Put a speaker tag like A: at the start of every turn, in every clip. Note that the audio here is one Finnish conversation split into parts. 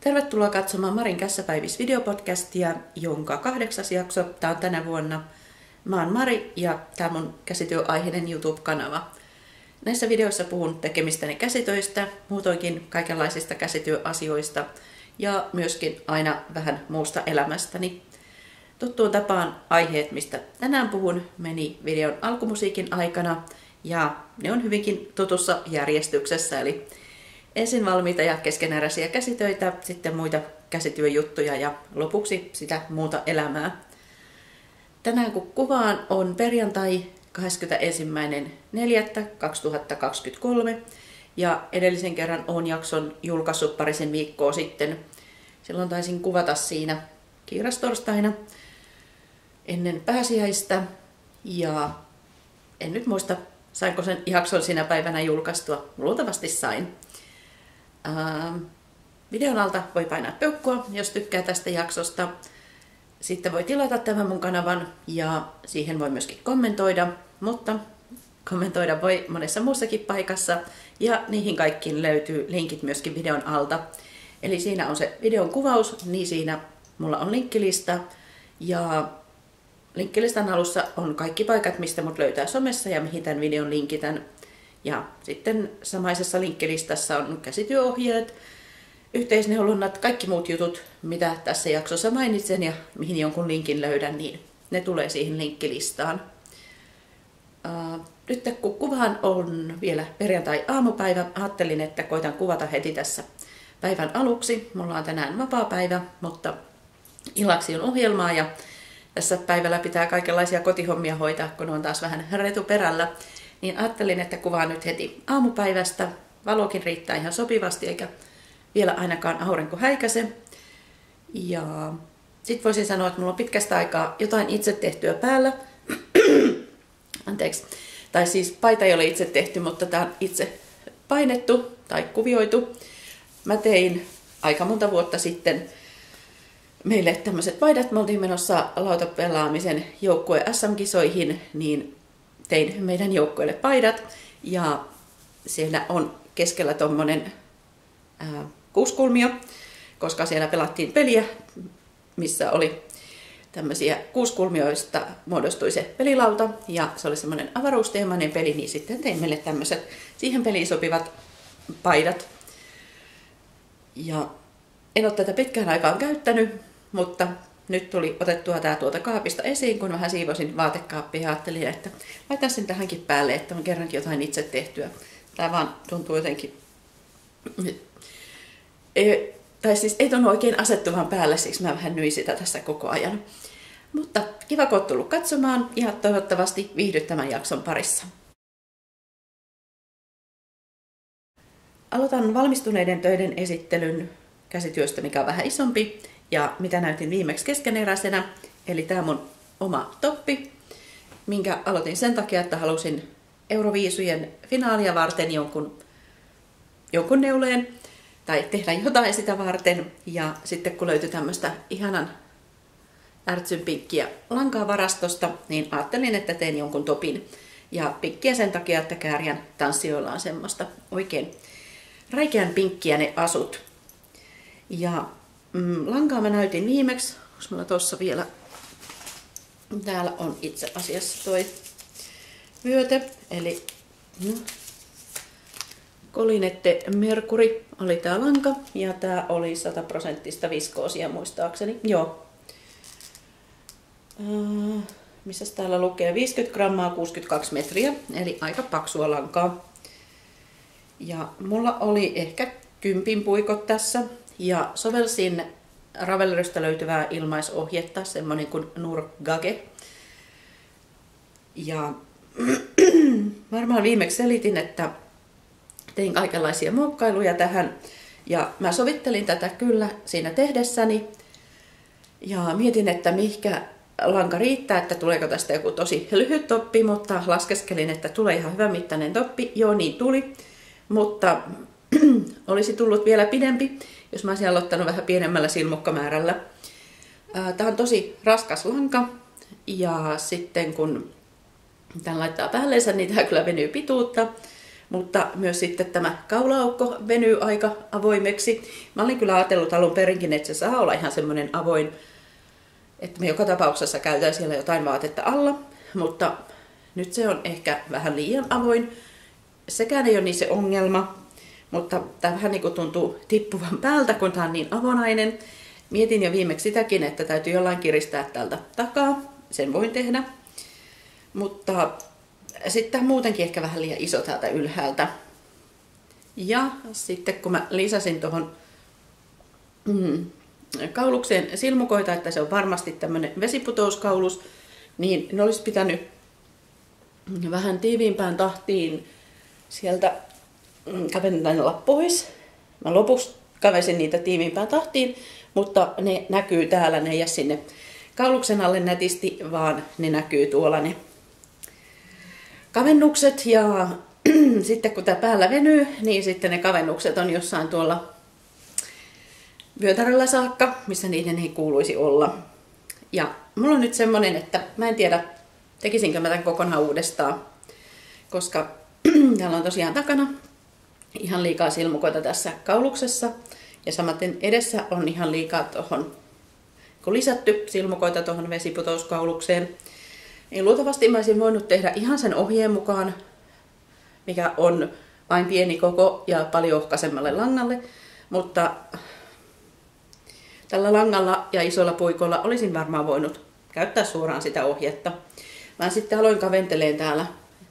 A: Tervetuloa katsomaan Marin Kässäpäivis videopodcastia, jonka 8. jakso. Tää on tänä vuonna. Mä oon Mari ja tää on mun käsityöaiheinen YouTube-kanava. Näissä videoissa puhun tekemistäni käsitöistä, muutoinkin kaikenlaisista käsityöasioista ja myöskin aina vähän muusta elämästäni. Tuttuun tapaan aiheet, mistä tänään puhun, meni videon alkumusiikin aikana ja ne on hyvinkin tutussa järjestyksessä, eli ensin valmiita ja keskeneräisiä käsitöitä, sitten muita käsityöjuttuja ja lopuksi sitä muuta elämää. Tänään kun kuvaan on perjantai 21.4.2023 ja edellisen kerran olen jakson julkaissut parisen viikkoa sitten. Silloin taisin kuvata siinä kiirastorstaina ennen pääsiäistä ja en nyt muista sainko sen jakson sinä päivänä julkaistua. Luultavasti sain. Videon alta voi painaa peukkua, jos tykkää tästä jaksosta. Sitten voi tilata tämän mun kanavan ja siihen voi myöskin kommentoida, mutta kommentoida voi monessa muussakin paikassa ja niihin kaikkiin löytyy linkit myöskin videon alta. Eli siinä on se videon kuvaus, niin siinä mulla on linkkilista ja linkkilistan alussa on kaikki paikat, mistä mut löytää somessa ja mihin tämän videon linkitän. Ja sitten samaisessa linkkilistassa on käsityöohjeet, yhteisneulonnat, kaikki muut jutut, mitä tässä jaksossa mainitsen ja mihin jonkun linkin löydän, niin ne tulee siihen linkkilistaan. Nyt kun kuvaan on vielä perjantai-aamupäivä, ajattelin, että koitan kuvata heti tässä päivän aluksi. Mulla on tänään vapaapäivä, mutta illaksi on ohjelmaa ja tässä päivällä pitää kaikenlaisia kotihommia hoitaa, kun on taas vähän retuperällä. Niin ajattelin, että kuvaan nyt heti aamupäivästä. Valokin riittää ihan sopivasti, eikä vielä ainakaan aurinko häikäse. Ja sitten voisin sanoa, että mulla on pitkästä aikaa jotain itse tehtyä päällä. Anteeksi. Tai siis paita ei ole itse tehty, mutta tää on itse painettu tai kuvioitu. Mä tein aika monta vuotta sitten meille tämmöiset paidat. Me oltiin menossa lautapelaamisen joukkue SM-kisoihin, niin tein meidän joukkoille paidat ja siellä on keskellä tommonen kuuskulmio, koska siellä pelattiin peliä, missä oli tämmöisiä kuuskulmioista muodostui se pelilauta ja se oli semmoinen avaruusteemainen peli, niin sitten tein meille tämmöiset siihen peliin sopivat paidat. Ja en ole tätä pitkään aikaan käyttänyt, mutta nyt tuli otettua tää tuolta kaapista esiin, kun vähän siivosin vaatekaappia ja ajattelin, että laitan sen tähänkin päälle, että on kerrankin jotain itse tehtyä. Tää vaan tuntuu jotenkin, ei tunnu oikein asettuvan päälle, siksi mä vähän nyin sitä tässä koko ajan. Mutta kiva, kun oot tullut katsomaan ja toivottavasti viihdyt tämän jakson parissa. Aloitan valmistuneiden töiden esittelyn käsityöstä, mikä on vähän isompi ja mitä näytin viimeksi keskeneräisenä. Eli tää on mun oma toppi, minkä aloitin sen takia, että halusin Euroviisujen finaalia varten jonkun neuleen tai tehdä jotain sitä varten. Ja sitten kun löytyi tämmöistä ihanan ärtsyn pinkkiä lankaa varastosta, niin ajattelin, että teen jonkun topin. Ja pinkkiä sen takia, että Kääriän tanssijoilla on semmoista oikein räikeän pinkkiä ne asut. Ja lankaa mä näytin viimeksi, onko mulla tossa vielä, täällä on itse asiassa toi vyöte, eli Colinette Mercury oli tää lanka ja tää oli 100% viskoosia muistaakseni, joo. Missäs täällä lukee 50 grammaa 62 metriä, eli aika paksua lankaa. Ja mulla oli ehkä 10 puikot tässä ja sovelsin Ravelrystä löytyvää ilmaisohjetta, semmonen kuin Nurgage. Ja varmaan viimeksi selitin, että tein kaikenlaisia muokkailuja tähän ja mä sovittelin tätä kyllä siinä tehdessäni ja mietin, että mihinkä lanka riittää, että tuleeko tästä joku tosi lyhyt toppi, mutta laskeskelin, että tulee ihan hyvän mittainen toppi. Joo, niin tuli, mutta olisi tullut vielä pidempi, jos mä olisin aloittanut vähän pienemmällä silmukkamäärällä. Tää on tosi raskas lanka ja sitten kun tämän laittaa päälleensä, niin tää kyllä venyy pituutta. Mutta myös sitten tämä kaula-aukko venyy aika avoimeksi. Mä olin kyllä ajatellut alun perinkin, että se saa olla ihan semmoinen avoin, että me joka tapauksessa käytetään siellä jotain vaatetta alla, mutta nyt se on ehkä vähän liian avoin. Sekään ei ole niin se ongelma, mutta tämä vähän niin kuin tuntuu tippuvan päältä, kun tämä on niin avonainen. Mietin jo viimeksi sitäkin, että täytyy jollain kiristää täältä takaa. Sen voin tehdä. Mutta sitten tämä muutenkin ehkä vähän liian iso täältä ylhäältä. Ja sitten kun mä lisäsin tuohon kaulukseen silmukoita, että se on varmasti tämmöinen vesiputouskaulus, niin ne olisi pitänyt vähän tiiviimpään tahtiin sieltä kavenella pois. Mä lopuksi kavesin niitä tiiviimpään tahtiin, mutta ne näkyy täällä, ne ei jää sinne kauluksen alle nätisti, vaan ne näkyy tuolla ne kavennukset. Ja sitten kun tää päällä venyy, niin sitten ne kavennukset on jossain tuolla vyötäröllä saakka, missä niiden ei kuuluisi olla. Ja mulla on nyt semmonen, että mä en tiedä, tekisinkö mä tämän kokonaan uudestaan, koska täällä on tosiaan takana ihan liikaa silmukoita tässä kauluksessa. Ja samaten edessä on ihan liikaa tuohon, kun lisätty silmukoita tuohon vesiputouskaulukseen. Niin luultavasti mä olisin voinut tehdä ihan sen ohjeen mukaan, mikä on vain pieni koko ja paljon ohkaisemmalle langalle. Mutta tällä langalla ja isolla puikolla olisin varmaan voinut käyttää suoraan sitä ohjetta. Mä sitten aloin kaventeleen täällä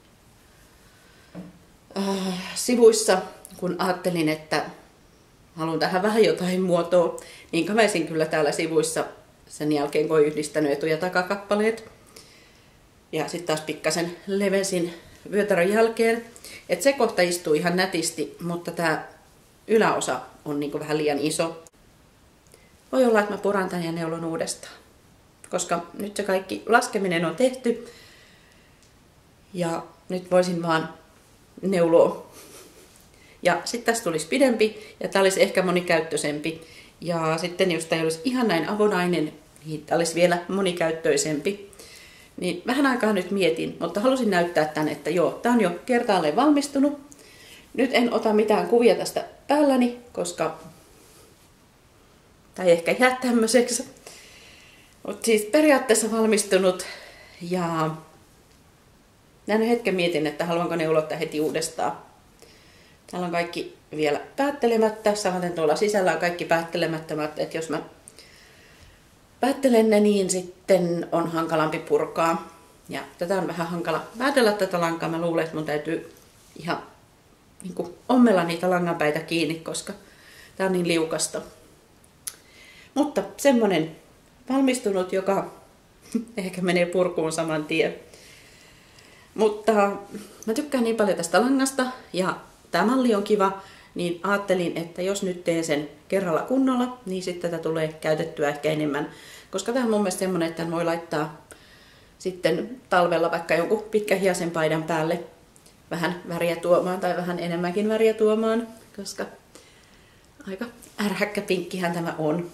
A: sivuissa, kun ajattelin, että haluan tähän vähän jotain muotoa, niin kavensin kyllä täällä sivuissa sen jälkeen, kun olen yhdistänyt etu- ja takakappaleet. Ja sitten taas pikkasen levensin vyötärön jälkeen. Että se kohta istuu ihan nätisti, mutta tämä yläosa on niin kuin vähän liian iso. Voi olla, että mä puran tän ja neulon uudestaan. Koska nyt se kaikki laskeminen on tehty. Ja nyt voisin vaan neuloa. Ja sitten tästä tulisi pidempi ja tämä olisi ehkä monikäyttöisempi. Ja sitten jos tämä ei olisi ihan näin avonainen, niin tämä olisi vielä monikäyttöisempi. Niin vähän aikaa nyt mietin, mutta halusin näyttää tämän, että joo, tämä on jo kertaalleen valmistunut. Nyt en ota mitään kuvia tästä päälläni, koska tämä ei ehkä jää tämmöiseksi. Mutta siis periaatteessa valmistunut ja näin hetken mietin, että haluanko neulottaa heti uudestaan. Täällä on kaikki vielä päättelemättä, samaten tuolla sisällä on kaikki päättelemättömät, että jos mä päättelen ne, niin sitten on hankalampi purkaa. Ja tätä on vähän hankala päätellä tätä lankaa. Mä luulen, että mun täytyy ihan niin kuin ommella niitä langanpäitä kiinni, koska tää on niin liukasta. Mutta semmonen valmistunut, joka ehkä menee purkuun saman tien. Mutta mä tykkään niin paljon tästä langasta ja tämä malli on kiva, niin ajattelin, että jos nyt teen sen kerralla kunnolla, niin sitten tätä tulee käytettyä ehkä enemmän. Koska tämä on mun mielestä semmoinen, että voi laittaa sitten talvella vaikka jonkun pitkähiasen paidan päälle vähän väriä tuomaan tai vähän enemmänkin väriä tuomaan, koska aika ärhäkkä pinkkihän tämä on.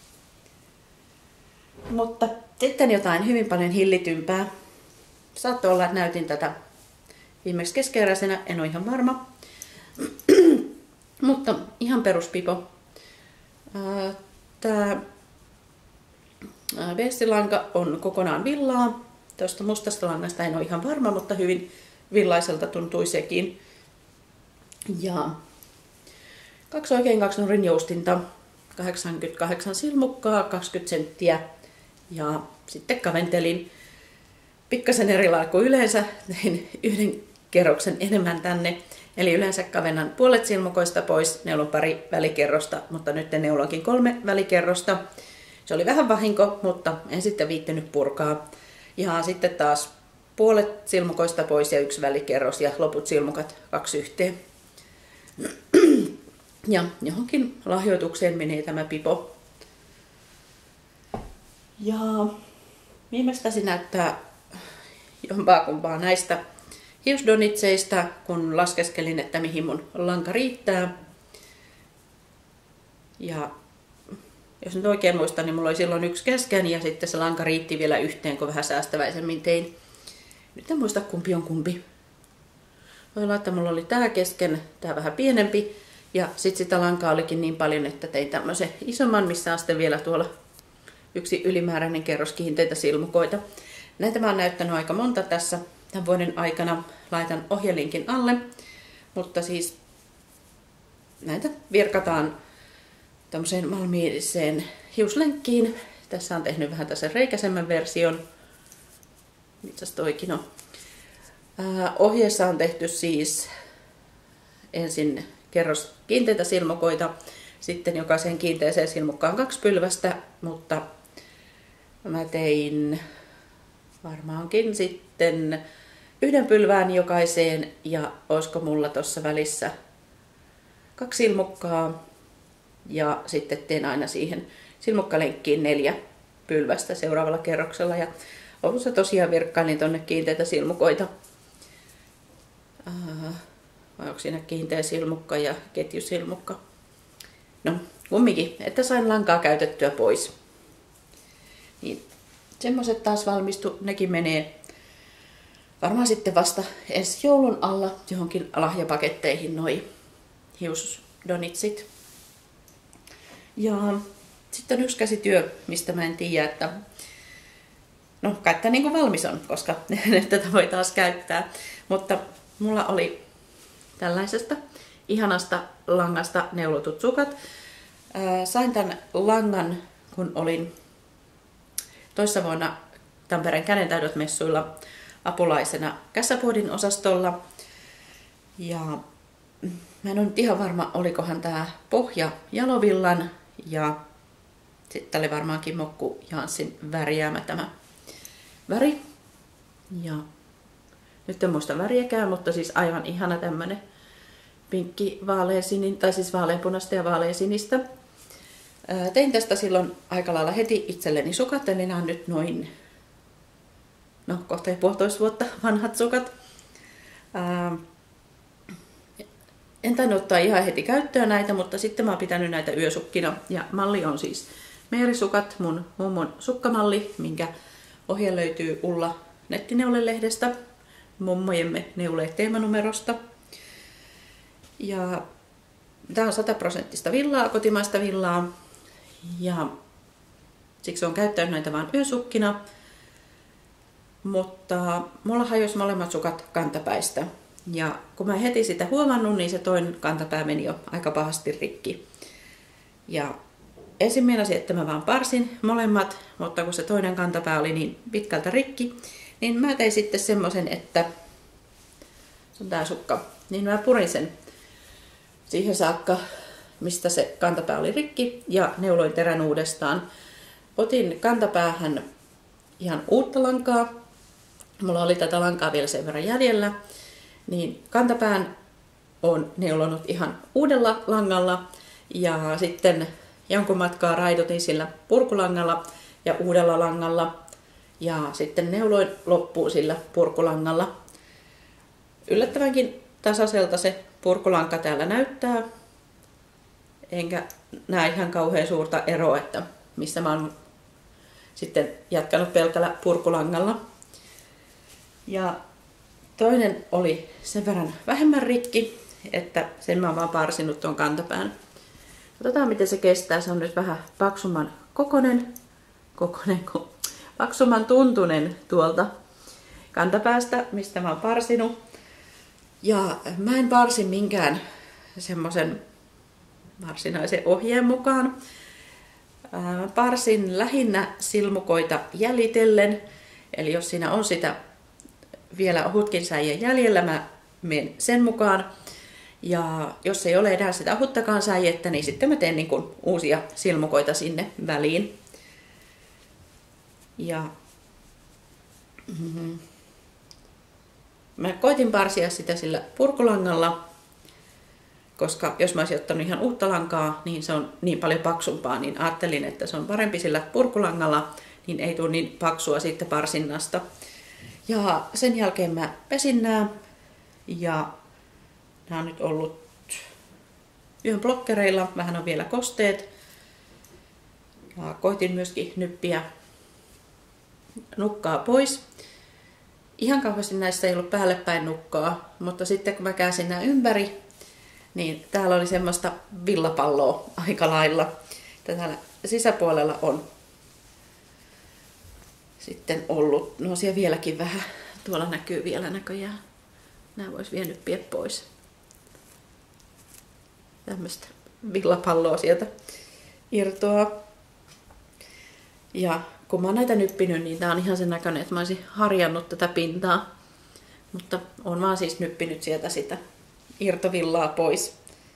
A: Mutta sitten jotain hyvin paljon hillitympää. Saattoi olla, että näytin tätä viimeksi keskeeräisenä, en ole ihan varma. Mutta ihan peruspipo. Tämä beestilanka on kokonaan villaa. Tuosta mustasta langasta en ole ihan varma, mutta hyvin villaiselta tuntui sekin. Ja 2 oikein 2 nurin joustinta, 88 silmukkaa, 20 senttiä. Ja sitten kaventelin pikkasen eri lailla kuin yleensä, tein yhden kerroksen enemmän tänne. Eli yleensä kavennan puolet silmukoista pois, neulon pari välikerrosta, mutta nyt neulonkin 3 välikerrosta. Se oli vähän vahinko, mutta en sitten viittänyt purkaa. Ja sitten taas puolet silmukoista pois ja 1 välikerros ja loput silmukat 2 yhteen. Ja johonkin lahjoitukseen menee tämä pipo. Ja viimeistäsi näyttää jompaa kumpaa näistä hiusdonitseista, kun laskeskelin, että mihin mun lanka riittää. Ja jos nyt oikein muistan, niin mulla oli silloin 1 kesken ja sitten se lanka riitti vielä yhteen, kun vähän säästäväisemmin tein. Nyt en muista kumpi on kumpi. Voi olla, että mulla oli tää kesken, tää vähän pienempi. Ja sit sitä lankaa olikin niin paljon, että tein tämmöisen isomman, missä on sitten vielä tuolla yksi ylimääräinen kerros kiinteitä silmukoita. Näitä mä oon näyttänyt aika monta tässä tämän vuoden aikana. Laitan ohjelinkin alle. Mutta siis näitä virkataan tämmöiseen valmiiseen hiuslenkkiin. Tässä on tehnyt vähän tässä reikäisemmän version. Mitäs toikin on? Ohjeessa on tehty siis ensin kerros kiinteitä silmukoita, sitten jokaiseen kiinteeseen silmukkaan 2 pylvästä, mutta mä tein varmaankin sitten 1 pylvään jokaiseen ja olisiko mulla tuossa välissä 2 silmukkaa ja sitten teen aina siihen silmukkalenkkiin 4 pylvästä seuraavalla kerroksella ja lopussa tosiaan virkkailin tonne kiinteitä silmukoita. Vai onko siinä kiinteä silmukka ja ketjusilmukka? No, kumminkin, että sain lankaa käytettyä pois. Niin, semmoset taas valmistu, nekin menee varmaan sitten vasta ensi joulun alla johonkin lahjapaketteihin noi hiusdonitsit. Ja sitten on yksi käsityö, mistä mä en tiedä, että no, kai tämä niin kuin valmis on, koska tätä voi taas käyttää. Mutta mulla oli tällaisesta ihanasta langasta neulotut sukat. Sain tämän langan, kun olin toissa vuonna Tampereen kädentaidot-messuilla apulaisena kässäpuodin osastolla. Ja mä en ole nyt ihan varma, olikohan tää pohja Jalovillan ja sitten oli varmaankin Mokku Janssin värjäämä tämä väri. Ja nyt en muista väriäkään, mutta siis aivan ihana tämmönen pinkki vaaleansinin, tai siis vaaleanpunasta ja vaaleansinistä. Tein tästä silloin aika lailla heti itselleni sukat, eli nämä on nyt noin, no kohta 1,5 vuotta vanhat sukat. En tainnut ottaa ihan heti käyttöön näitä, mutta sitten mä oon pitänyt näitä yösukkina. Ja malli on siis Meerisukat, mun mummon sukkamalli, minkä ohje löytyy Ulla nettineulelehdestä, mummojemme neuleet teemanumerosta. Ja tää on 100% villaa, kotimaista villaa. Ja siksi on käyttänyt näitä vain yösukkina. Mutta mulla hajosi molemmat sukat kantapäistä. Ja kun mä heti sitä huomannut, niin se toinen kantapää meni jo aika pahasti rikki. Ja ensin meinasin, että mä vaan parsin molemmat, mutta kun se toinen kantapää oli niin pitkältä rikki, niin mä tein sitten semmoisen, että se on tää sukka, niin mä purin sen siihen saakka, mistä se kantapää oli rikki, ja neuloin terän uudestaan. Otin kantapäähän ihan uutta lankaa. Mulla oli tätä lankaa vielä sen verran jäljellä. Niin kantapään on neulonut ihan uudella langalla ja sitten jonkun matkaa raidotin sillä purkulangalla ja uudella langalla ja sitten neuloin loppuun sillä purkulangalla. Yllättävänkin tasaiselta se purkulanka täällä näyttää, enkä näe ihan kauhean suurta eroa, että missä mä oon sitten jatkanut pelkällä purkulangalla. Ja toinen oli sen verran vähemmän rikki, että sen mä oon vaan parsinut tuon kantapään. Katsotaan miten se kestää. Se on nyt vähän paksumman paksumman tuntunen tuolta kantapäästä, mistä mä oon parsinut. Ja mä en parsi minkään semmosen varsinaisen ohjeen mukaan. Mä parsin lähinnä silmukoita jäljitellen. Eli jos siinä on sitä vielä ohutkin säijä jäljellä, mä menen sen mukaan. Ja jos ei ole enää sitä ohuttakaan säijettä, niin sitten mä teen niin kuin uusia silmukoita sinne väliin. Ja mä koitin parsia sitä sillä purkulangalla, koska jos mä olisin ottanut ihan uutta lankaa, niin se on niin paljon paksumpaa, niin ajattelin, että se on parempi sillä purkulangalla, niin ei tule niin paksua sitten parsinnasta. Ja sen jälkeen mä pesin nää ja nää on nyt ollut yön blokkereilla, vähän on vielä kosteet. Ja koitin myöskin nyppiä nukkaa pois. ihan kauheasti näissä ei ollut päälle päin nukkaa, mutta sitten kun mä käänsin nämä ympäri, niin täällä oli semmoista villapalloa aika lailla. Täällä sisäpuolella on sitten ollut, no siellä vieläkin vähän, tuolla näkyy vielä näköjään. Nämä vois vielä nyt pieä pois. Tämmöistä villapalloa sieltä irtoaa. Ja kun mä oon näitä nyppinyt, niin tää on ihan sen näköinen, että mä olisin harjannut tätä pintaa. Mutta oon vaan siis nyppinyt sieltä sitä irtovillaa pois.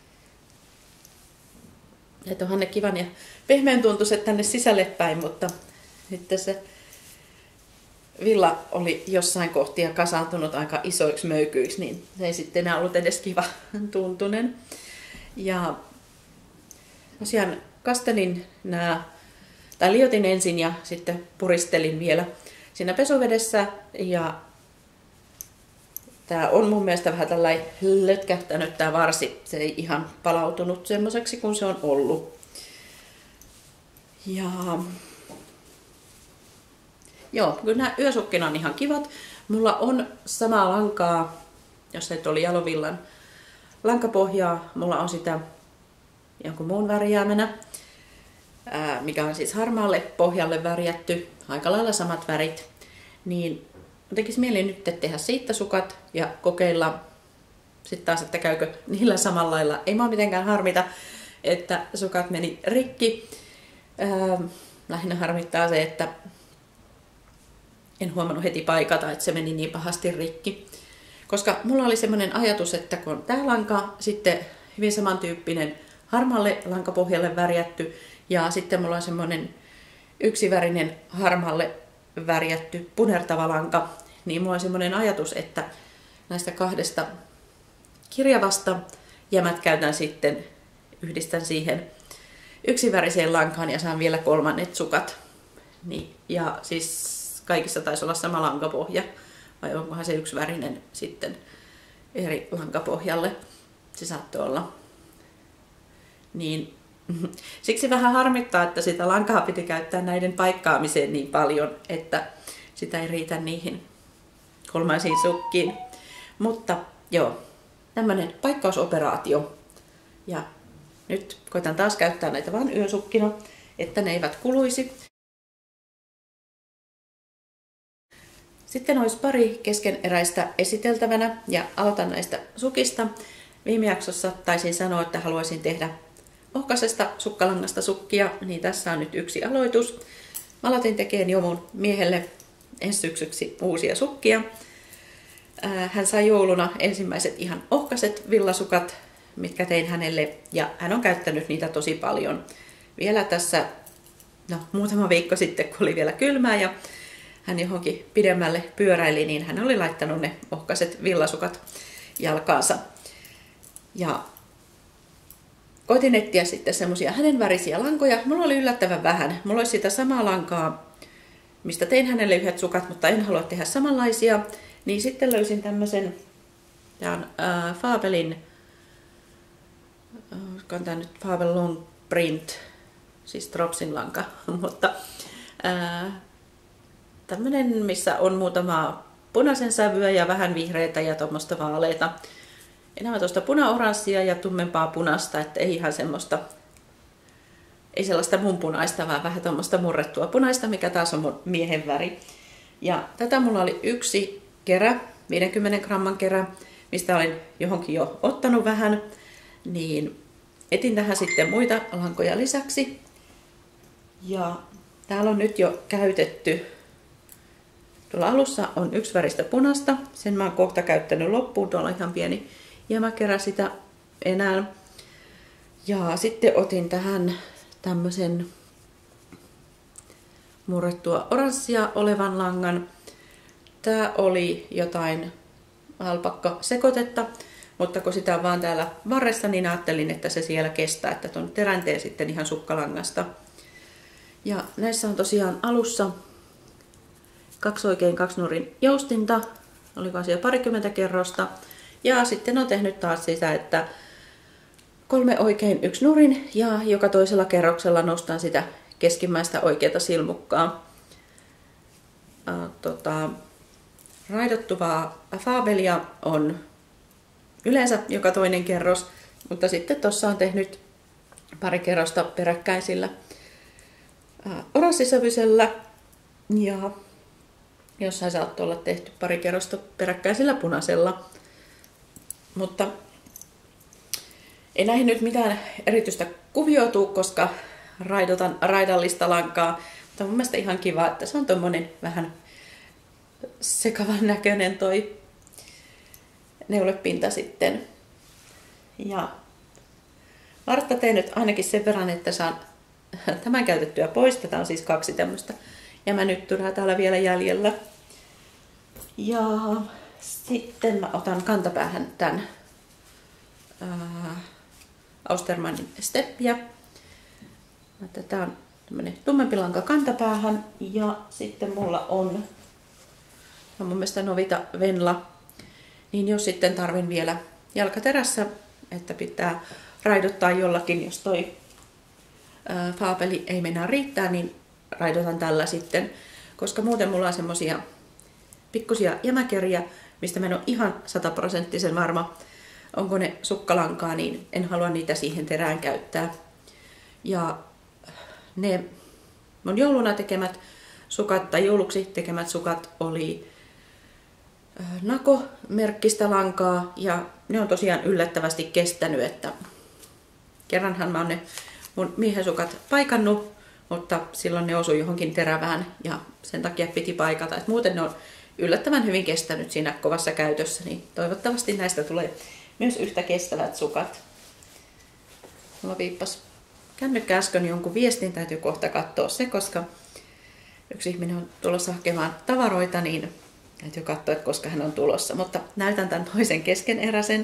A: Että onhan ne kivan ja pehmeän tuntuiset tänne sisälle päin, mutta sitten se villa oli jossain kohtia kasaantunut aika isoiksi möykyiksi, niin se ei sitten enää ollut edes kiva tuntunen. Ja tosiaan kastelin tai liotin ensin ja sitten puristelin vielä siinä pesuvedessä. Ja tää on mun mielestä vähän tällainen lötkähtänyt tää varsi. Se ei ihan palautunut semmoiseksi kuin se on ollut. Ja joo, kyllä nämä yösukkin on ihan kivat. Mulla on samaa lankaa, jos se oli jalovillan lankapohjaa. Mulla on sitä jonkun muun värjäämänä, mikä on siis harmaalle pohjalle värjätty. Aika lailla samat värit. Niin tekisi mieli nyt tehdä siitä sukat ja kokeilla sitten taas, että käykö niillä samalla lailla. Ei mua mitenkään harmita, että sukat meni rikki. Lähinnä harmittaa se, että en huomannut heti paikata, että se meni niin pahasti rikki. Koska mulla oli semmoinen ajatus, että kun on tää lanka sitten hyvin samantyyppinen harmaalle lankapohjalle värjätty ja sitten mulla on semmoinen yksivärinen harmaalle värjätty punertava lanka, niin mulla on semmoinen ajatus, että näistä kahdesta kirjavasta jämät käytän sitten, yhdistän siihen yksiväriseen lankaan ja saan vielä kolmannet sukat. Niin, ja siis kaikissa taisi olla sama lankapohja, vai onkohan se yksivärinen sitten eri lankapohjalle. Se saattoi olla. Niin, siksi vähän harmittaa, että sitä lankaa piti käyttää näiden paikkaamiseen niin paljon, että sitä ei riitä niihin kolmansiin sukkiin. Mutta joo, tämmönen paikkausoperaatio. Ja nyt koitan taas käyttää näitä vain yösukkina, että ne eivät kuluisi. Sitten olisi pari keskeneräistä esiteltävänä ja aloitan näistä sukista. Viime jaksossa taisin sanoa, että haluaisin tehdä ohkaisesta sukkalangasta sukkia, niin tässä on nyt yksi aloitus. Mä aloitin tekemään jo mun miehelle ensi syksyksi uusia sukkia. Hän sai jouluna ensimmäiset ihan ohkaiset villasukat, mitkä tein hänelle, ja hän on käyttänyt niitä tosi paljon. Vielä tässä muutama viikko sitten, kun oli vielä kylmää ja hän johonkin pidemmälle pyöräili, niin hän oli laittanut ne ohkaiset villasukat jalkaansa. Ja koitin etsiä sitten semmosia hänen värisiä lankoja. Mulla oli yllättävän vähän. Mulla olisi sitä samaa lankaa, mistä tein hänelle yhdet sukat, mutta en halua tehdä samanlaisia. Niin sitten löysin tämmösen, tää on Fabelin, olisikohan tää nyt Fabel Long Print, siis Tropsin lanka, mutta tämmönen, missä on muutama punaisen sävyä ja vähän vihreitä ja tuommoista vaaleita. Enemmän tuosta puna-oranssia ja tummempaa punasta, että ei ihan semmoista, ei sellaista mun punaista, vaan vähän tuommoista murrettua punaista, mikä taas on mun miehen väri. Ja tätä mulla oli yksi kerä, 50 gramman kerä, mistä olin johonkin jo ottanut vähän, niin etin tähän sitten muita lankoja lisäksi. Ja täällä on nyt jo käytetty, tuolla alussa on yksi väristä punasta, sen mä oon kohta käyttänyt loppuun, tuolla on ihan pieni jämäkerä sitä enää. Ja sitten otin tähän tämmöisen murrettua oranssia olevan langan. Tää oli jotain alpakkasekoitetta, mutta kun sitä on vaan täällä varressa, niin ajattelin, että se siellä kestää, että tuon terän teen sitten ihan sukkalangasta. Ja näissä on tosiaan alussa 2 oikein 2 nurin joustinta, oliko siellä parikymmentä kerrosta. Ja sitten on tehnyt taas sitä, että 3 oikein 1 nurin ja joka toisella kerroksella nostan sitä keskimmäistä oikeata silmukkaa raidottuvaa faabelia on yleensä joka toinen kerros, mutta sitten tuossa on tehnyt pari kerrosta peräkkäisillä oranssisävyisellä ja jossain saattoi olla tehty pari kerrosta peräkkäisellä punaisella. Mutta ei näihin nyt mitään erityistä kuvioituu, koska raidotan raidallista lankaa. Mutta on mun mielestä ihan kiva, että se on tommonen vähän sekavan näköinen toi neulepinta sitten. Ja vartta teen nyt ainakin sen verran, että saan tämän käytettyä pois. Tätä on siis 2 tämmöistä jämänyttyrää täällä vielä jäljellä. Ja sitten mä otan kantapäähän tämän Austermannin Steppiä. Tää on tämmönen tummempi lanka kantapäähän ja sitten mulla on mun mielestä Novita Venla. Niin jos sitten tarvin vielä jalkaterässä, että pitää raidottaa jollakin, jos toi faapeli ei mennä riittää, niin raidotan tällä sitten. Koska muuten mulla on semmosia pikkusia jämäkeriä, mistä mä en ole ihan 100% varma, onko ne sukkalankaa, niin en halua niitä siihen terään käyttää. Ja ne mun jouluna tekemät sukat tai jouluksi tekemät sukat oli Nako-merkkistä lankaa ja ne on tosiaan yllättävästi kestänyt, että kerranhan mä oon ne mun miehen sukat paikannut, mutta silloin ne osui johonkin terävään ja sen takia piti paikata. Et muuten ne on yllättävän hyvin kestänyt siinä kovassa käytössä, niin toivottavasti näistä tulee myös yhtä kestävät sukat. Mulla viippas kännykkä äsken jonkun viestin, täytyy kohta katsoa se, koska yksi ihminen on tulossa hakemaan tavaroita, niin täytyy katsoa, että koska hän on tulossa. Mutta näytän tämän toisen keskeneräisen.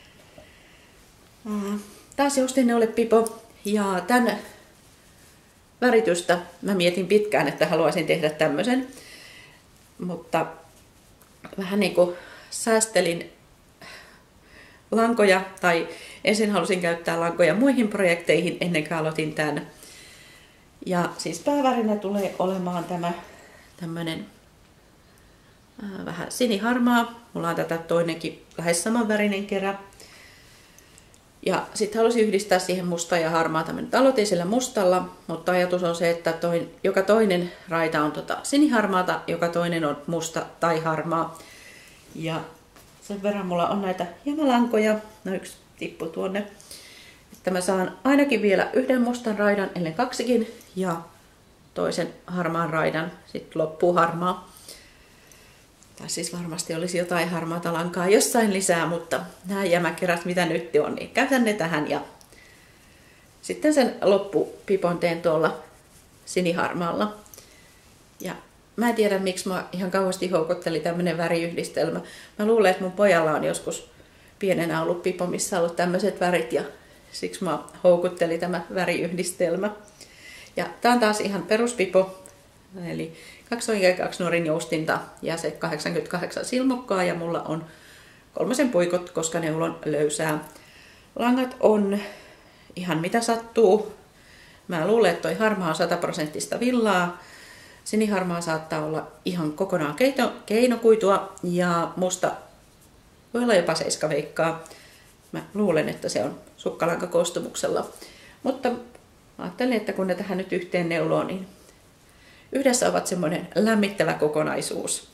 A: Taas ostin neulepipo ja tämän väritystä mä mietin pitkään, että haluaisin tehdä tämmöisen. Mutta vähän niin kuin säästelin lankoja, tai ensin halusin käyttää lankoja muihin projekteihin ennen kuin aloitin tämän. Ja siis päävärinä tulee olemaan tämä tämmönen vähän siniharmaa. Mulla on tätä toinenkin lähes samanvärinen kerä. Ja sitten halusin yhdistää siihen musta ja harmaa. Aloitin sillä mustalla, mutta ajatus on se, että joka toinen raita on siniharmaata, joka toinen on musta tai harmaa. Ja sen verran mulla on näitä jämälankoja. No yksi tippu tuonne. Että mä saan ainakin vielä yhden mustan raidan, ellen 2, ja toisen harmaan raidan. Sitten loppuu harmaa. Tai siis varmasti olisi jotain harmaata lankaa jossain lisää, mutta nämä jämäkerät, mitä nyt on, niin käytän ne tähän. Ja sitten sen loppupipon teen tuolla siniharmaalla. Ja mä en tiedä, miksi mä ihan kauheasti houkutteli tämmönen väriyhdistelmä. Mä luulen, että mun pojalla on joskus pienenä ollut pipo, missä on ollut tämmöiset värit, ja siksi mä houkutteli tämä väriyhdistelmä. Ja tää on taas ihan peruspipo, eli 2 oikea 2 nuorin joustinta ja se 88 silmukkaa, ja mulla on 3 puikot, koska neula on löysää. Langat on ihan mitä sattuu. Mä luulen, että toi harmaa on 100% villaa. Siniharmaa saattaa olla ihan kokonaan keinokuitua ja musta voi olla jopa 7 veikkaa. Mä luulen, että se on sukkalankakoostumuksella. Mutta ajattelin, että kun ne tähän nyt yhteen neuloo, niin yhdessä ovat semmoinen lämmittävä kokonaisuus.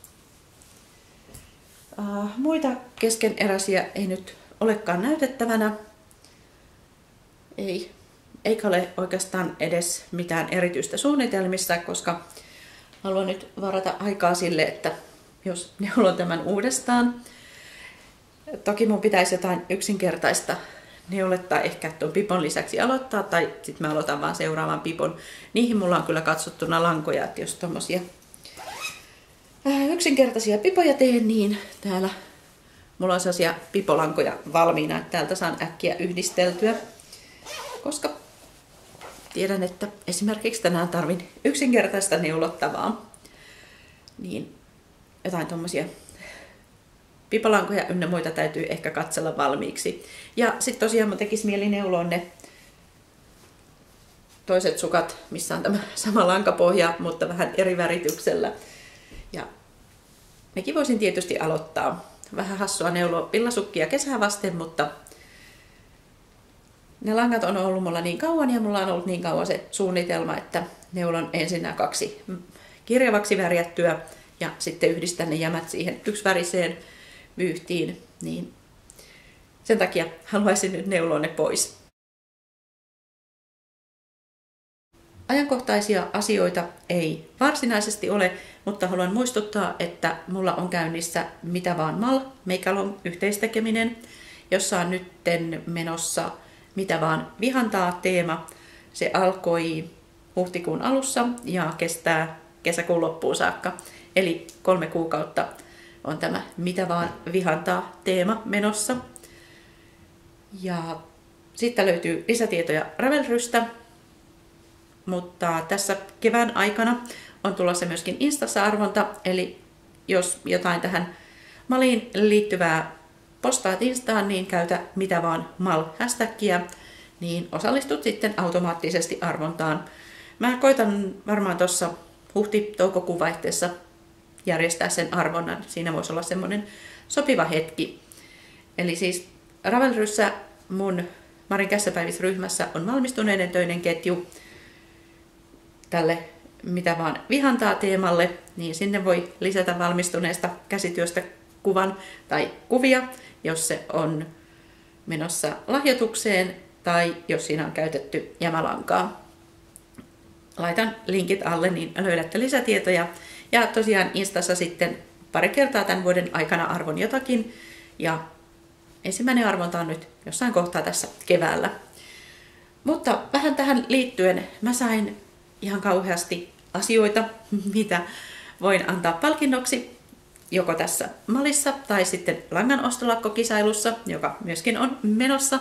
A: Muita keskeneräisiä ei nyt olekaan näytettävänä. Eikä ole oikeastaan edes mitään erityistä suunnitelmissa, koska haluan nyt varata aikaa sille, että jos neulon tämän uudestaan. Toki mun pitäisi jotain yksinkertaista neulettaa ehkä tuon pipon lisäksi aloittaa, tai sitten mä aloitan vaan seuraavan pipon. Niihin mulla on kyllä katsottuna lankoja, että jos tommosia yksinkertaisia pipoja teen, niin täällä mulla on sellaisia pipolankoja valmiina, että täältä saan äkkiä yhdisteltyä. Koska tiedän, että esimerkiksi tänään tarvin yksinkertaista neulottavaa, niin jotain tommosia pipolankoja ynnä muita täytyy ehkä katsella valmiiksi. Ja sitten tosiaan mun tekisi mieli neuloa ne toiset sukat, missä on tämä sama lankapohja, mutta vähän eri värityksellä. Ja Mekin voisin tietysti aloittaa. Vähän hassua neuloa villasukkia kesää vasten, mutta ne langat on ollut mulla niin kauan ja mulla on ollut niin kauan se suunnitelma, että neulon ensin nämä 2 kirjavaksi värjättyä ja sitten yhdistän ne jämät siihen yksiväriseen vyyhtiin. Niin sen takia haluaisin nyt neuloa ne pois. Ajankohtaisia asioita ei varsinaisesti ole, mutta haluan muistuttaa, että mulla on käynnissä Mitä vaan Mal Meikalon yhteistekeminen, jossa on nytten menossa Mitä vaan vihantaa teema. Se alkoi huhtikuun alussa ja kestää kesäkuun loppuun saakka. Eli 3 kuukautta on tämä Mitä vaan vihantaa teema menossa. Ja sitten löytyy lisätietoja Ravelrystä. Mutta tässä kevään aikana on tulossa myöskin Instassa arvonta, eli jos jotain tähän Maliin liittyvää postaat Instaan, niin käytä Mitä vaan Mal hashtagia, niin osallistut sitten automaattisesti arvontaan. Mä koitan varmaan tuossa huhti-toukokuun vaihteessa järjestää sen arvonnan. Siinä voisi olla semmoinen sopiva hetki. Eli siis Ravelryssä mun Marin kässäpäivisryhmässä on valmistuneiden töiden ketju tälle Mitä vaan vihantaa teemalle, niin sinne voi lisätä valmistuneesta käsityöstä kuvan tai kuvia, jos se on menossa lahjoitukseen tai jos siinä on käytetty jämälankaa. Laitan linkit alle, niin löydätte lisätietoja. Ja tosiaan Instassa sitten pari kertaa tämän vuoden aikana arvon jotakin. Ja ensimmäinen arvonta on nyt jossain kohtaa tässä keväällä. Mutta vähän tähän liittyen mä sain ihan kauheasti asioita, mitä voin antaa palkinnoksi, joko tässä Malissa tai sitten langan ostolakkokisailussa, joka myöskin on menossa.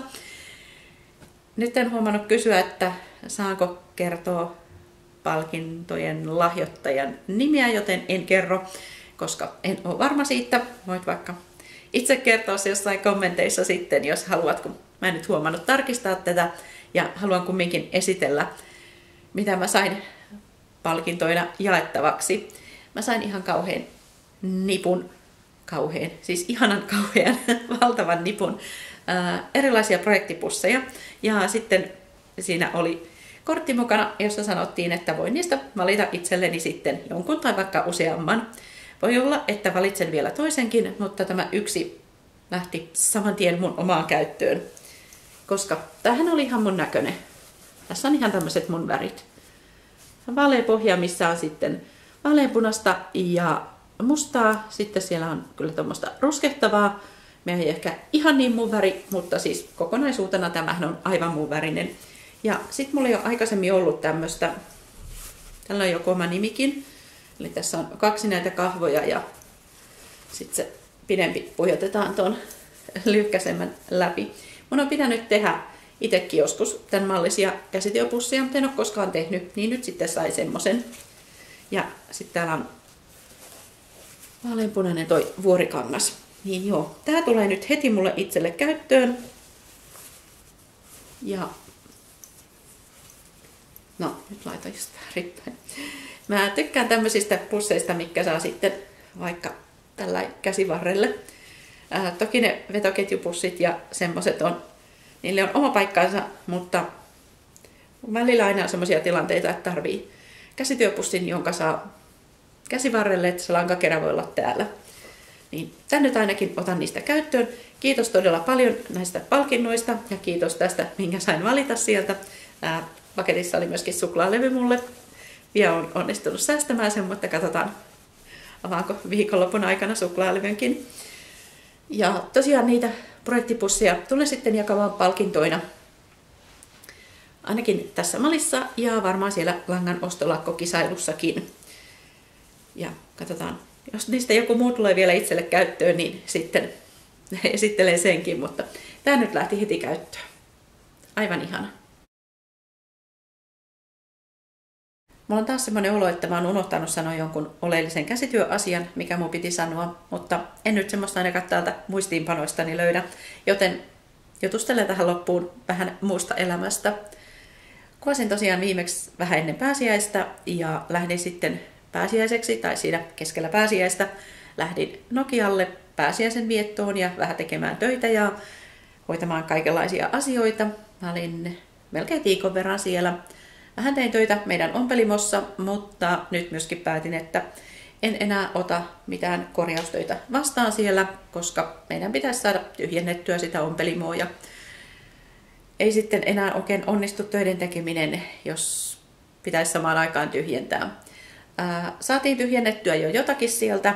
A: Nyt en huomannut kysyä, että saanko kertoa palkintojen lahjoittajan nimiä, joten en kerro, koska en ole varma siitä. Voit vaikka itse kertoa se jossain kommenteissa sitten, jos haluat, kun mä en nyt huomannut tarkistaa tätä ja haluan kumminkin esitellä, mitä mä sain palkintoina jaettavaksi. Mä sain ihan kauhean nipun, siis ihanan kauhean valtavan nipun erilaisia projektipusseja. Ja sitten siinä oli kortti mukana, jossa sanottiin, että voin niistä valita itselleni sitten jonkun tai vaikka useamman. Voi olla, että valitsen vielä toisenkin, mutta tämä yksi lähti saman tien mun omaan käyttöön, koska tämähän oli ihan mun näköinen. Tässä on ihan tämmöiset mun värit. Vaalea pohja, missä on sitten vaaleanpunasta ja mustaa. Sitten siellä on kyllä tuommoista ruskehtavaa. Me ei ehkä ihan niin mun väri, mutta siis kokonaisuutena tämähän on aivan mun värinen. Ja sitten mulla ei ole aikaisemmin ollut tämmöistä, tällä on joku oma nimikin. Eli tässä on 2 näitä kahvoja ja sitten se pidempi pujotetaan tuon lyhkäisemmän läpi. Mun on pitänyt tehdä itsekin joskus tämän mallisia käsityöpussia, mutta en ole koskaan tehnyt, niin nyt sitten sai semmosen. Ja sitten täällä on vaaleanpunainen toi vuorikangas. Niin joo, tää tulee nyt heti mulle itselle käyttöön. Ja no, nyt laitan just väärinpäin. Mä tykkään tämmöisistä pusseista, mitkä saa sitten vaikka tällä käsivarrelle. Toki ne vetoketjupussit ja semmoset on, niille on oma paikkansa, mutta välillä aina on semmoisia tilanteita, että tarvii käsityöpussin, jonka saa käsivarrelle, että se lankakerä voi olla täällä. Niin tän nyt ainakin otan niistä käyttöön. Kiitos todella paljon näistä palkinnoista ja kiitos tästä, minkä sain valita sieltä. Paketissa oli myöskin suklaalevy mulle. Vielä on onnistunut säästämään sen, mutta katsotaan, avaanko viikonlopun aikana suklaalevynkin. Ja tosiaan niitä projektipusseja tulee sitten jakamaan palkintoina. Ainakin tässä Malissa ja varmaan siellä langan ostolakkokisailussakin. Ja katsotaan, jos niistä joku muu tulee vielä itselle käyttöön, niin sitten esittelen senkin, mutta tämä nyt lähti heti käyttöön. Aivan ihana. Mulla on taas semmoinen olo, että mä oon unohtanut sanoa jonkun oleellisen käsityöasian, mikä mun piti sanoa, mutta en nyt semmoista ainakaan täältä muistiinpanoistani löydä, joten jutustelen tähän loppuun vähän muusta elämästä. Kuvasin tosiaan viimeksi vähän ennen pääsiäistä ja lähdin sitten pääsiäiseksi tai siinä keskellä pääsiäistä lähdin Nokialle pääsiäisen viettoon ja vähän tekemään töitä ja hoitamaan kaikenlaisia asioita. Mä olin melkein viikon verran siellä. Vähän tein töitä meidän ompelimossa, mutta nyt myöskin päätin, että en enää ota mitään korjaustöitä vastaan siellä, koska meidän pitäisi saada tyhjennettyä sitä ompelimoa. Ja ei sitten enää oikein onnistu töiden tekeminen, jos pitäisi samaan aikaan tyhjentää. Saatiin tyhjennettyä jo jotakin sieltä.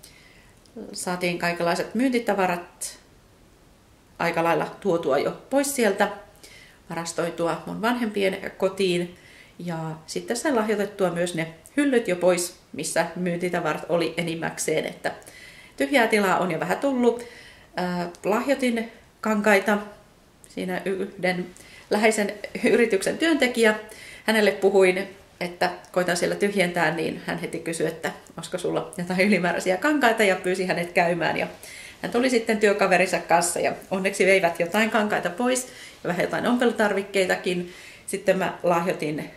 A: Saatiin kaikenlaiset myyntitavarat aika lailla tuotua jo pois sieltä, varastoitua mun vanhempien kotiin ja sitten sai lahjoitettua myös ne hyllyt jo pois, missä myyntitavarat oli enimmäkseen, että tyhjää tilaa on jo vähän tullut. Lahjoitin kankaita, siinä yhden läheisen yrityksen työntekijä, hänelle puhuin, että koitan siellä tyhjentää, niin hän heti kysyi, että olisiko sulla jotain ylimääräisiä kankaita ja pyysi hänet käymään. Ja hän tuli sitten työkaverinsa kanssa ja onneksi veivät jotain kankaita pois ja vähän jotain ompelutarvikkeitakin. Sitten mä lahjoitin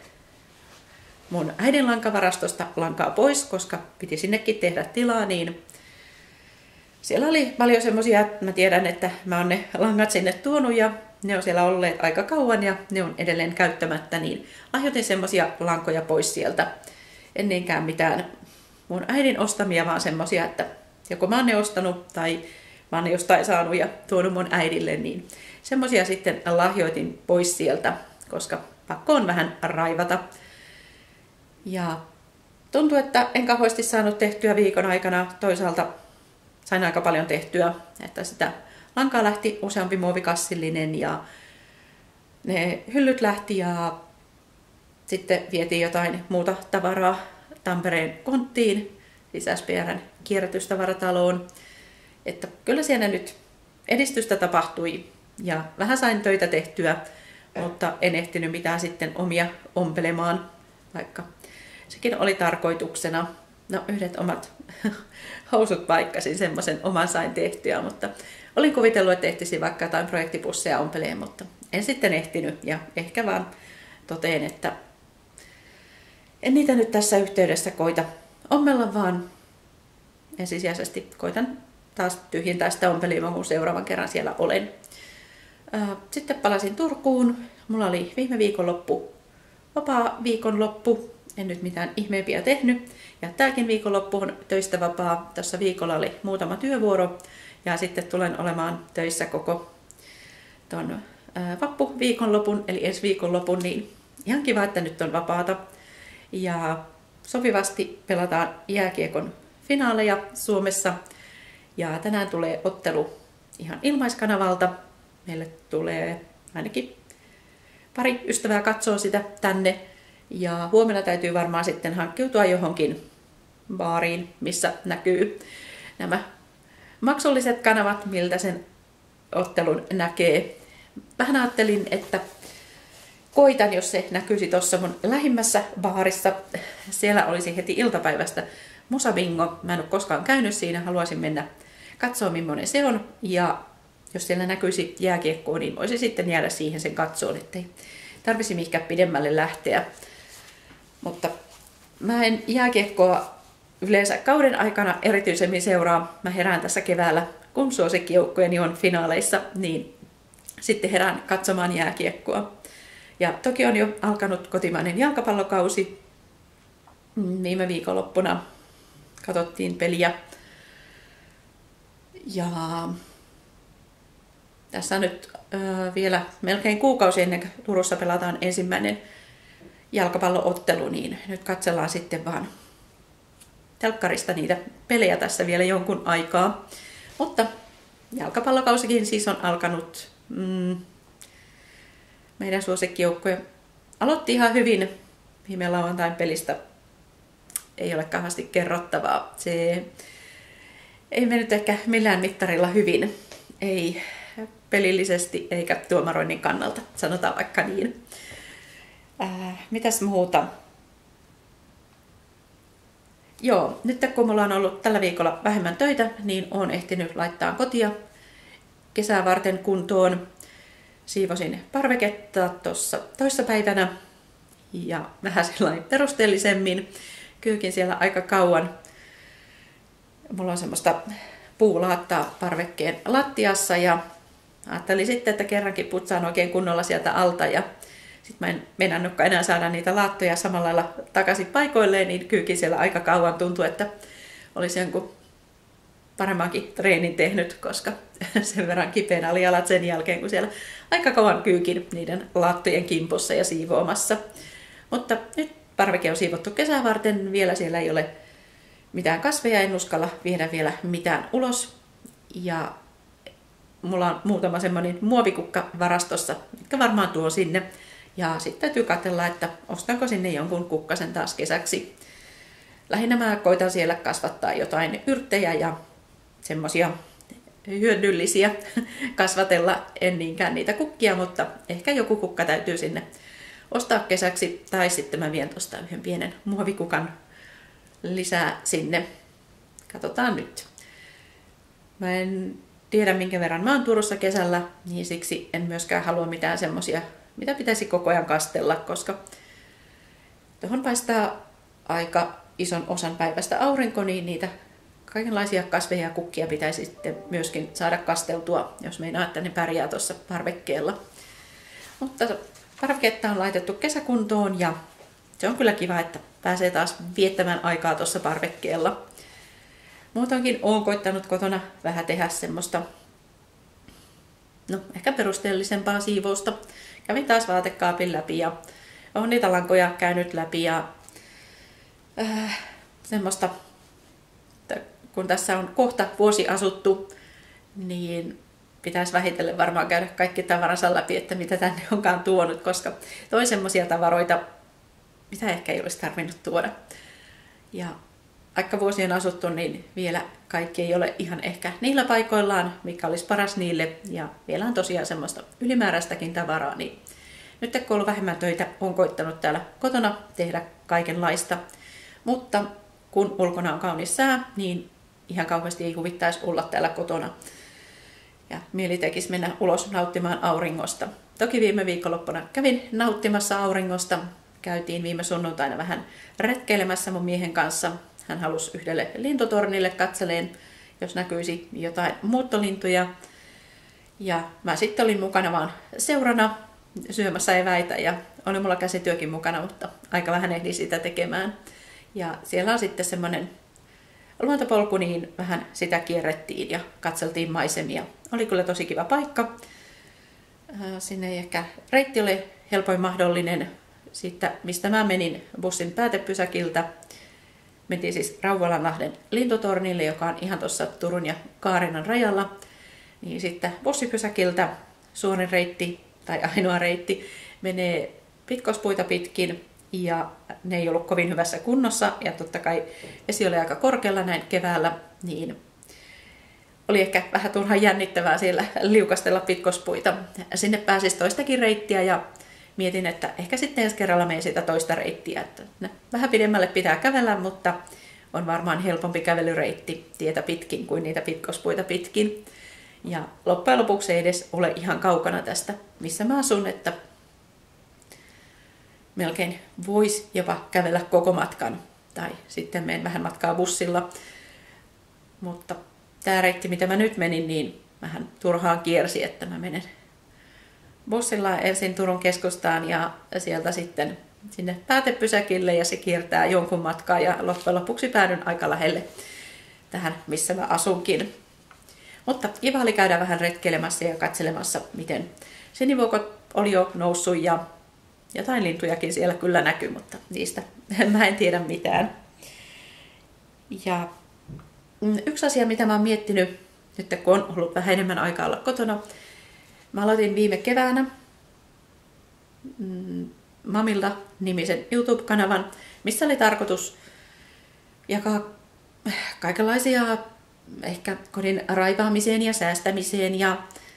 A: mun äidin lankavarastosta lankaa pois, koska piti sinnekin tehdä tilaa, niin siellä oli paljon semmosia, että mä tiedän, että mä oon ne langat sinne tuonut ja ne on siellä olleet aika kauan ja ne on edelleen käyttämättä, niin lahjoitin semmosia lankoja pois sieltä. En niinkään mitään mun äidin ostamia, vaan semmosia, että joko mä oon ne ostanut tai mä oon ne jostain saanut ja tuonut mun äidille, niin semmosia sitten lahjoitin pois sieltä, koska pakko on vähän raivata. Ja tuntuu, että en kauheasti saanut tehtyä viikon aikana. Toisaalta sain aika paljon tehtyä, että sitä lankaa lähti useampi muovikassillinen ja ne hyllyt lähti ja sitten vietiin jotain muuta tavaraa Tampereen konttiin, siis SPR:n kierrätystavarataloon. Että kyllä siellä nyt edistystä tapahtui ja vähän sain töitä tehtyä, mutta en ehtinyt mitään sitten omia ompelemaan, vaikka sekin oli tarkoituksena. No yhdet omat housut paikkasin, semmoisen oman sain tehtyä, mutta olin kuvitellut, että ehtisin vaikka jotain projektipusseja ompeleen, mutta en sitten ehtinyt ja ehkä vaan toteen, että en niitä nyt tässä yhteydessä koita ommella, vaan ensisijaisesti koitan taas tyhjentää sitä ompelimoa, kun seuraavan kerran siellä olen. Sitten palasin Turkuun. Mulla oli viime viikonloppu vapaa viikonloppu. En nyt mitään ihmeempiä tehnyt. Ja tääkin viikonloppu on töistä vapaa. Tässä viikolla oli muutama työvuoro. Ja sitten tulen olemaan töissä koko ton vappuviikonlopun, eli ensi viikonlopun. Niin ihan kiva, että nyt on vapaata. Ja sopivasti pelataan jääkiekon finaaleja Suomessa. Ja tänään tulee ottelu ihan ilmaiskanavalta. Meille tulee ainakin pari ystävää katsoo sitä tänne. Ja huomenna täytyy varmaan sitten hankkiutua johonkin baariin, missä näkyy nämä maksulliset kanavat, miltä sen ottelun näkee. Vähän ajattelin, että koitan, jos se näkyisi tuossa mun lähimmässä baarissa. Siellä olisi heti iltapäivästä musabingo. Mä en ole koskaan käynyt siinä, haluaisin mennä katsoa, millainen se on. Ja jos siellä näkyisi jääkiekkoa, niin voisi sitten jäädä siihen sen katsoon, ettei tarvitsisi mihinkään pidemmälle lähteä. Mutta mä en jääkiekkoa yleensä kauden aikana erityisemmin seuraa. Mä herään tässä keväällä, kun suosikkijoukkojeni on finaaleissa, niin sitten herään katsomaan jääkiekkoa. Ja toki on jo alkanut kotimainen jalkapallokausi. Viime viikonloppuna katsottiin peliä. Ja tässä on nyt vielä melkein kuukausi ennen kuin Turussa pelataan ensimmäinen jalkapalloottelu, niin nyt katsellaan sitten vaan telkkarista niitä pelejä tässä vielä jonkun aikaa. Mutta jalkapallokausikin siis on alkanut. Meidän suosikkijoukkue aloitti ihan hyvin. Viime lauantain pelistä ei ole kauheasti kerrottavaa. Se ei mennyt ehkä millään mittarilla hyvin. Ei pelillisesti eikä tuomaroinnin kannalta, sanotaan vaikka niin. Mitäs muuta? Joo, nyt kun mulla on ollut tällä viikolla vähemmän töitä, niin olen ehtinyt laittaa kotia kesää varten kuntoon. Siivosin parveketta tuossa toissapäivänä ja vähän sellainen perusteellisemmin. Kyykin siellä aika kauan. mulla on semmoista puulaattaa parvekkeen lattiassa ja ajattelin sitten, että kerrankin putsaan oikein kunnolla sieltä alta ja sitten mä en meinannutkaan enää saada niitä laattoja samalla lailla takaisin paikoilleen, niin kyykin siellä aika kauan tuntui, että olisi jonkun paremmankin treenin tehnyt, koska sen verran kipeänä oli jalat sen jälkeen, kun siellä aika kauan kyykin niiden laattojen kimpussa ja siivoamassa. Mutta nyt parveke on siivottu kesää varten, vielä siellä ei ole mitään kasveja, en uskalla viedä vielä mitään ulos. Ja mulla on muutama semmoinen muovikukka varastossa, mitkä varmaan tuo sinne. Ja sitten täytyy katsella, että ostanko sinne jonkun kukkasen taas kesäksi. Lähinnä mä koitan siellä kasvattaa jotain yrttejä ja semmosia hyödyllisiä kasvatella, en niinkään niitä kukkia, mutta ehkä joku kukka täytyy sinne ostaa kesäksi. Tai sitten mä vien tuosta yhden pienen muovikukan lisää sinne. Katsotaan nyt. Mä en tiedä minkä verran mä oon Turussa kesällä, niin siksi en myöskään halua mitään semmosia, mitä pitäisi koko ajan kastella, koska tuohon paistaa aika ison osan päivästä aurinko, niin niitä kaikenlaisia kasveja ja kukkia pitäisi sitten myöskin saada kasteltua, jos meinaa, että ne pärjää tuossa parvekkeella. Mutta parveketta on laitettu kesäkuntoon ja se on kyllä kiva, että pääsee taas viettämään aikaa tuossa parvekkeella. Muutoinkin olen koittanut kotona vähän tehdä semmoista, ehkä perusteellisempaa siivousta. Kävin taas vaatekaapin läpi ja olen niitä lankoja käynyt läpi ja semmoista, kun tässä on kohta vuosi asuttu, niin pitäisi vähitellen varmaan käydä kaikki tavaransa läpi, että mitä tänne onkaan tuonut, koska toi semmoisia tavaroita, mitä ehkä ei olisi tarvinnut tuoda. Ja vaikka vuosi on asuttu, niin vielä kaikki ei ole ihan ehkä niillä paikoillaan, mikä olisi paras niille. Ja vielä on tosiaan semmoista ylimääräistäkin tavaraa, niin nyt kun on ollut vähemmän töitä, olen koittanut täällä kotona tehdä kaikenlaista. Mutta kun ulkona on kaunis sää, niin ihan kauheasti ei huvittaisi olla täällä kotona. Ja mieli tekisi mennä ulos nauttimaan auringosta. Toki viime viikonloppuna kävin nauttimassa auringosta. Käytiin viime sunnuntaina vähän retkeilemässä mun miehen kanssa. Hän halusi yhdelle lintutornille katseleen, jos näkyisi jotain muuttolintuja. Ja mä sitten olin mukana vaan seurana syömässä eväitä ja oli mulla käsityökin mukana, mutta aika vähän ehdin sitä tekemään. Ja siellä on sitten semmoinen luontopolku, niin vähän sitä kierrettiin ja katseltiin maisemia. Oli kyllä tosi kiva paikka. Sinne ei ehkä reitti ole helpoin mahdollinen. Siitä, mistä mä menin bussin päätepysäkiltä, mentiin siis Rauvalanlahden lintutornille, joka on ihan tuossa Turun ja Kaarinan rajalla. Niin sitten bussipysäkiltä suorin reitti, tai ainoa reitti, menee pitkospuita pitkin, ja ne ei ollut kovin hyvässä kunnossa, ja totta kai vesi oli aika korkealla näin keväällä, niin oli ehkä vähän turhan jännittävää siellä liukastella pitkospuita. Sinne pääsisi toistakin reittiä, ja mietin, että ehkä sitten ensi kerralla menen sitä toista reittiä. Että vähän pidemmälle pitää kävellä, mutta on varmaan helpompi kävelyreitti tietä pitkin kuin niitä pitkospuita pitkin. Ja loppujen lopuksi ei edes ole ihan kaukana tästä, missä mä asun, että melkein voisi jopa kävellä koko matkan. Tai sitten menen vähän matkaa bussilla. Mutta tämä reitti, mitä mä nyt menin, niin vähän turhaan kiersi, että mä menen bussilla ensin Turun keskustaan ja sieltä sitten sinne päätepysäkille ja se kiertää jonkun matkaa ja loppujen lopuksi päädyn aika lähelle tähän, missä mä asunkin. Mutta kiva oli käydä vähän retkeilemässä ja katselemassa, miten sinivuokot oli jo noussut ja jotain lintujakin siellä kyllä näkyy, mutta niistä mä en tiedä mitään. Ja yksi asia, mitä mä oon miettinyt nyt, kun on ollut vähän enemmän aikaa olla kotona, mä aloitin viime keväänä Mamilta-nimisen YouTube-kanavan, missä oli tarkoitus jakaa kaikenlaisia ehkä kodin raivaamiseen ja säästämiseen ja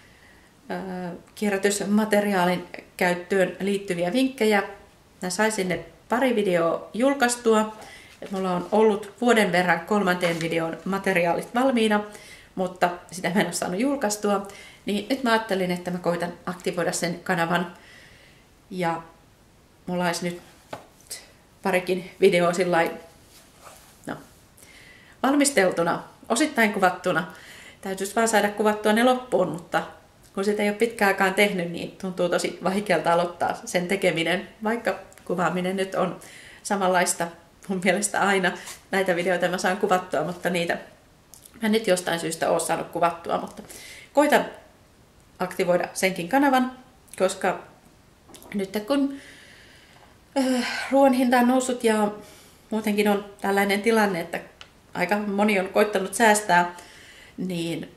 A: kierrätysmateriaalin käyttöön liittyviä vinkkejä. Mä sain sinne pari videoa julkaistua. Mulla on ollut vuoden verran 3. videon materiaalit valmiina, mutta sitä mä en ole saanut julkaistua. Niin nyt mä ajattelin, että mä koitan aktivoida sen kanavan. Ja mulla olisi nyt parikin videoa sillain, valmisteltuna osittain kuvattuna. Täytyisi vaan saada kuvattua ne loppuun, mutta kun sitä ei ole pitkään aikaan tehnyt, niin tuntuu tosi vaikealta aloittaa sen tekeminen, vaikka kuvaaminen nyt on samanlaista mun mielestä aina. Näitä videoita mä saan kuvattua, mutta niitä mä nyt jostain syystä ole saanut kuvattua, mutta koitan aktivoida senkin kanavan, koska nyt kun ruoan hinta on noussut ja muutenkin on tällainen tilanne, että aika moni on koittanut säästää, niin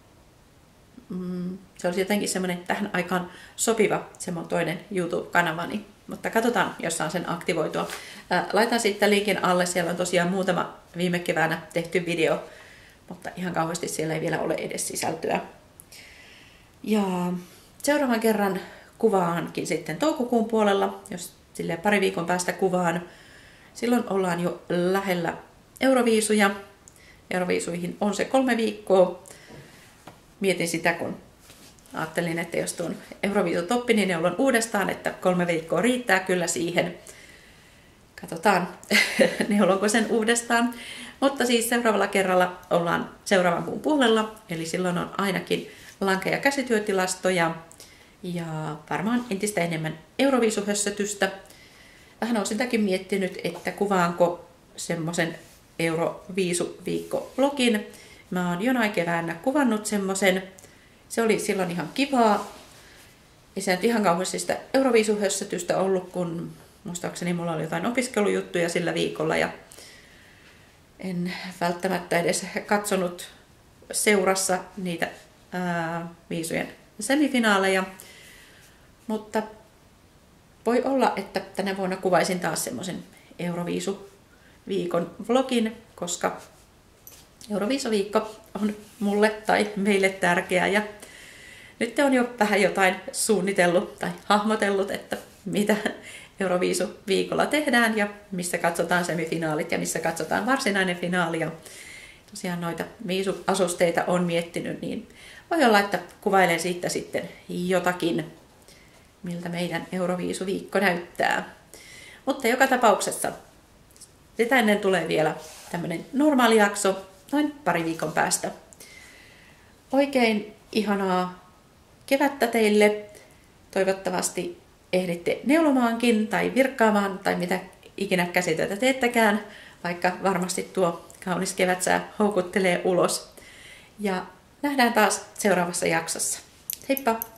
A: se olisi jotenkin semmoinen tähän aikaan sopiva se mun toinen YouTube-kanavani. Mutta katsotaan, jos saan sen aktivoitua. Laitan sitten linkin alle, siellä on tosiaan muutama viime keväänä tehty video, mutta ihan kauheasti siellä ei vielä ole edes sisältöä. Ja seuraavan kerran kuvaankin sitten toukokuun puolella, jos silleen pari viikon päästä kuvaan. Silloin ollaan jo lähellä Euroviisuja. Euroviisuihin on se 3 viikkoa. Mietin sitä, kun ajattelin, että jos tuon Euroviisutoppi, niin neulon uudestaan, että 3 viikkoa riittää kyllä siihen. Katsotaan, neulonko sen uudestaan. Mutta siis seuraavalla kerralla ollaan seuraavan kuun puolella, eli silloin on ainakin lanka- ja käsityötilastoja ja varmaan entistä enemmän Euroviisuhössötystä. Vähän olen sitäkin miettinyt, että kuvaanko semmoisen Euroviisuviikko-vlogin. Mä oon jonain keväänä kuvannut semmoisen. Se oli silloin ihan kivaa. Ei se nyt ihan kauheasti sitä Euroviisuhössötystä ollut, kun muistaakseni mulla oli jotain opiskelujuttuja sillä viikolla ja en välttämättä edes katsonut seurassa niitä viisujen semifinaaleja. Mutta voi olla, että tänä vuonna kuvaisin taas semmoisen Euroviisuviikon vlogin, koska Euroviisuviikko on mulle tai meille tärkeä ja nyt on jo vähän jotain suunnitellut tai hahmotellut, että mitä Euroviisuviikolla tehdään ja missä katsotaan semifinaalit ja missä katsotaan varsinainen finaali. Ja tosiaan noita viisuasusteita on miettinyt, niin voi olla, että kuvailen siitä sitten jotakin, miltä meidän Euroviisuviikko näyttää. Mutta joka tapauksessa sitä ennen tulee vielä tämmöinen normaali jakso noin pari viikon päästä. Oikein ihanaa kevättä teille. Toivottavasti ehditte neulomaankin tai virkkaamaan tai mitä ikinä käsityötä teettäkään, vaikka varmasti tuo kaunis kevätsää houkuttelee ulos. Ja nähdään taas seuraavassa jaksossa. Heippa!